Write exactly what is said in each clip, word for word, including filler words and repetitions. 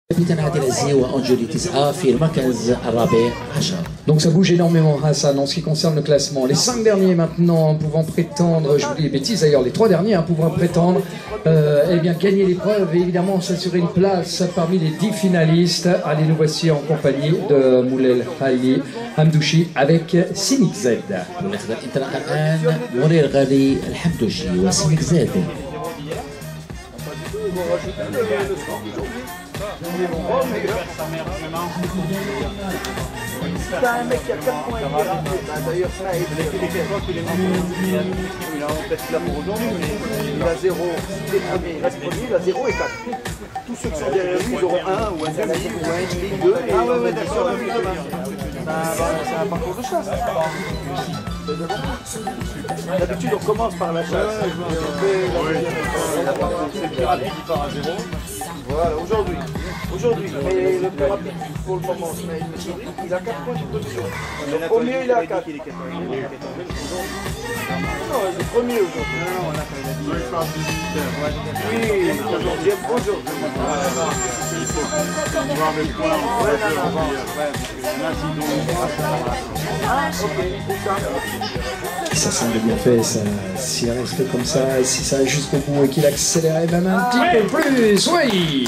كابتن عادل عزي وأنجلي تسعة في المركز الرابع عشر. Donc ça bouge énormément Hassan en ce qui concerne le classement. Les cinq derniers maintenant pouvant prétendre, je vous dis des bêtises d'ailleurs, les trois derniers hein, pouvant prétendre euh, eh bien, gagner l'épreuve et évidemment s'assurer une place parmi les dix finalistes. Allez, nous voici en compagnie de Moulel Khalili Hamdouchi avec Sinik Z. وناخذ الانطلاق الآن منير غالي الحمدوشي وسينك زاد. T'as un mec qui a quatre points et demi, d'ailleurs ça il est là pour aujourd'hui, il a zéro, il est premier, il reste premier, il a zéro et quatre. Tous ceux qui sont derrière lui, ils auront un ou un demi ou un demi, deux. Ah ouais, ouais, d'accord, c'est un parcours de chasse. D'habitude on commence par la chasse. C'est le plus rapide, il part à zéro. Voilà, aujourd'hui. Aujourd'hui, mais le plus rapide pour le moment, il a quatre points de position. Au mieux, il a quatre. Il est non, il est premier aujourd'hui. Non, non, là, quand il a dit. Il passe dix-huit heures. Oui, aujourd'hui. Bonjour. Il faut voir le point. Ouais, non, non, ouais, parce que là, Ça semble bien fait, ça. S'il reste comme ça, et si ça va jusqu'au bout et qu'il accélère même un petit peu plus, oui.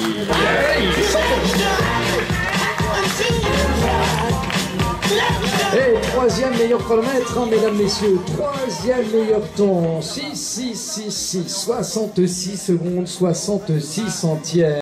Et troisième meilleur chronomètre, hein, mesdames, messieurs. Troisième meilleur temps. six, six, six, six, soixante-six secondes, soixante-six centièmes.